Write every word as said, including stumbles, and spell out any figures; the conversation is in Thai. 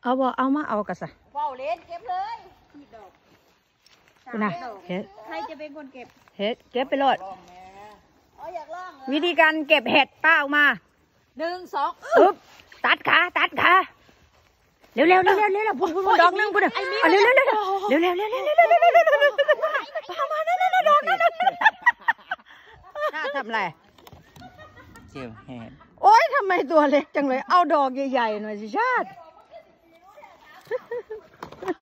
เอาบ่เอามาเอากระสะว้าวเล่นเก็บเลยดอกนะเห็ดใครจะเป็นคนเก็บเห็ดเก็บไปโลดอ๋ออยากล่องวิธีการเก็บเห็ดป้าออกมาหนึ่งสองปึ๊บตัดขาตัดขาเร็วเร็วเร็วเร็วเร็วพูดพูดดอกนึงพูดเร็วเร็วเร็วเร็วเร็วเร็วเร็วเร็วเร็วเร็วเร็วเร็วเร็วเร็วเร็วมามาเร็วเร็วเร็วดอกนึงน่าทำไรเจียวแห้งโอ๊ยทำไมตัวเล็กจังเลยเอาดอกใหญ่ๆหน่อยสิชาติ